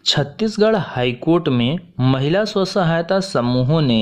Chhattisgarh high court में महिला स्व सहायता समूहों ने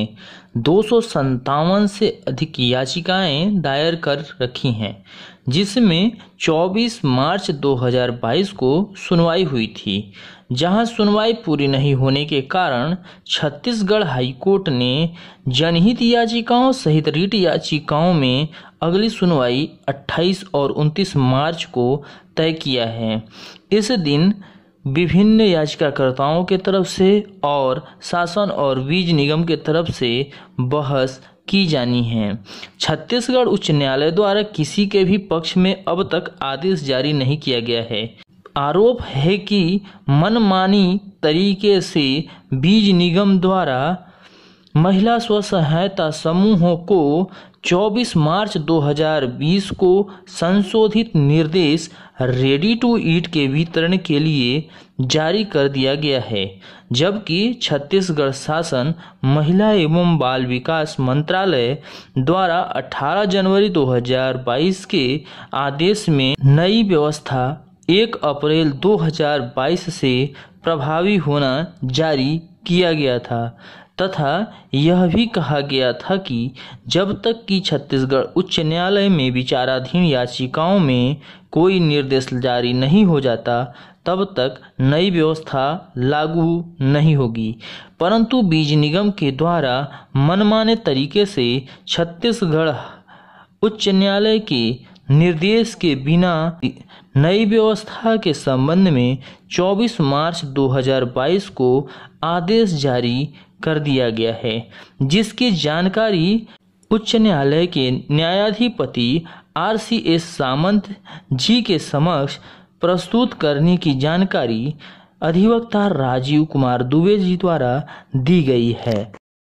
257 से अधिक याचिकाएं दायर कर रखी हैं, जिसमें 24 मार्च 2022 को सुनवाई हुई थी। जहां सुनवाई पूरी नहीं होने के कारण छत्तीसगढ़ हाईकोर्ट ने जनहित याचिकाओं सहित रिट याचिकाओं में अगली सुनवाई 28 और 29 मार्च को तय किया है। इस दिन विभिन्न याचिकाकर्ताओं के तरफ से और शासन और बीज निगम के तरफ से बहस की जानी है। छत्तीसगढ़ उच्च न्यायालय द्वारा किसी के भी पक्ष में अब तक आदेश जारी नहीं किया गया है। आरोप है कि मनमानी तरीके से बीज निगम द्वारा महिला स्व सहायता समूहों को 24 मार्च 2020 को संशोधित निर्देश रेडी टू ईट के वितरण के लिए जारी कर दिया गया है, जबकि छत्तीसगढ़ शासन महिला एवं बाल विकास मंत्रालय द्वारा 18 जनवरी 2022 के आदेश में नई व्यवस्था 1 अप्रैल 2022 से प्रभावी होना जारी किया गया था तथा यह भी कहा गया था कि जब तक कि छत्तीसगढ़ उच्च न्यायालय में विचाराधीन याचिकाओं में कोई निर्देश जारी नहीं हो जाता तब तक नई व्यवस्था लागू नहीं होगी। परंतु बीज निगम के द्वारा मनमाने तरीके से छत्तीसगढ़ उच्च न्यायालय के निर्देश के बिना नई व्यवस्था के संबंध में 24 मार्च 2022 को आदेश जारी कर दिया गया है, जिसकी जानकारी उच्च न्यायालय के न्यायाधिपति RCS सामंत जी के समक्ष प्रस्तुत करने की जानकारी अधिवक्ता राजीव कुमार दुबे जी द्वारा दी गई है।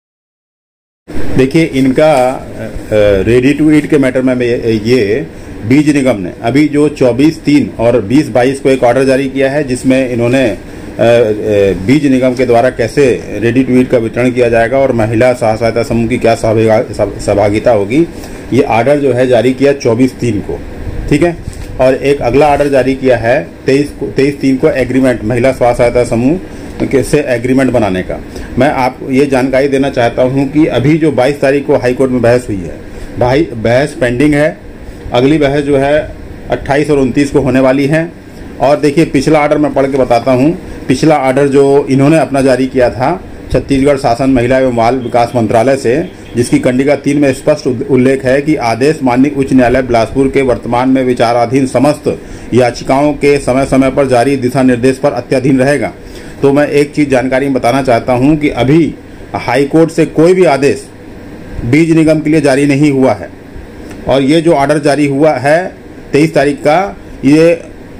देखिए, इनका रेडी टू ईट के मैटर में ये बीज निगम ने अभी जो 24/3 और 20/22 को एक ऑर्डर जारी किया है, जिसमें इन्होंने बीज निगम के द्वारा कैसे रेडी टू ईट का वितरण किया जाएगा और महिला सहायता समूह की क्या सहभागिता होगी, ये ऑर्डर जो है जारी किया 24/3 को, ठीक है। और एक अगला ऑर्डर जारी किया है 23/3 को एग्रीमेंट महिला स्व सहायता समूह से एग्रीमेंट बनाने का। मैं आपको ये जानकारी देना चाहता हूँ कि अभी जो 22 तारीख को हाईकोर्ट में बहस हुई है, बहस पेंडिंग है। अगली बहस जो है 28 और 29 को होने वाली है। और देखिए, पिछला ऑर्डर मैं पढ़ के बताता हूँ। पिछला ऑर्डर जो इन्होंने अपना जारी किया था छत्तीसगढ़ शासन महिला एवं बाल विकास मंत्रालय से, जिसकी कंडिका 3 में स्पष्ट उल्लेख है कि आदेश माननीय उच्च न्यायालय बिलासपुर के वर्तमान में विचाराधीन समस्त याचिकाओं के समय समय पर जारी दिशा निर्देश पर अत्याधीन रहेगा। तो मैं एक चीज जानकारी बताना चाहता हूं कि अभी हाईकोर्ट से कोई भी आदेश बीज निगम के लिए जारी नहीं हुआ है। और ये जो ऑर्डर जारी हुआ है 23 तारीख का, ये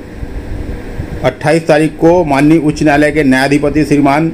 28 तारीख को माननीय उच्च न्यायालय के न्यायाधिपति श्रीमान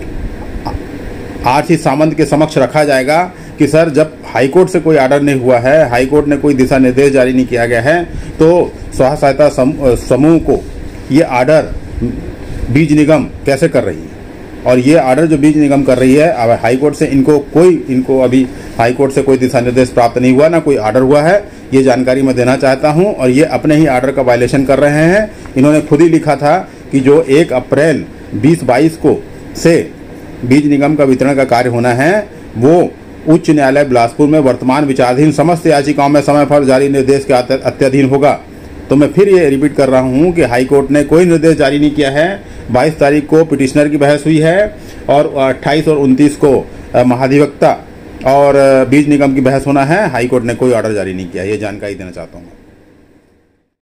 RC सामंत के समक्ष रखा जाएगा कि सर, जब हाईकोर्ट से कोई ऑर्डर नहीं हुआ है, हाईकोर्ट ने कोई दिशा निर्देश जारी नहीं किया गया है, तो स्व सहायता समूह को ये ऑर्डर बीज निगम कैसे कर रही है। और ये ऑर्डर जो बीज निगम कर रही है, अब हाईकोर्ट से इनको अभी हाईकोर्ट से कोई दिशा निर्देश प्राप्त नहीं हुआ, ना कोई ऑर्डर हुआ है। ये जानकारी मैं देना चाहता हूं। और ये अपने ही ऑर्डर का वायलेशन कर रहे हैं। इन्होंने खुद ही लिखा था कि जो 1 अप्रैल 2022 को से बीज निगम का वितरण का कार्य होना है, वो उच्च न्यायालय बिलासपुर में वर्तमान विचाराधीन समस्त याचिकाओं में समय पर जारी निर्देश के अत्याधीन होगा। तो मैं फिर ये रिपीट कर रहा हूं कि हाईकोर्ट ने कोई निर्देश जारी नहीं किया है। 22 तारीख को पिटिशनर की बहस हुई है और 28 और 29 को महाधिवक्ता और बीज निगम की बहस होना है। हाईकोर्ट ने कोई ऑर्डर जारी नहीं किया। ये जानकारी देना चाहता हूँ।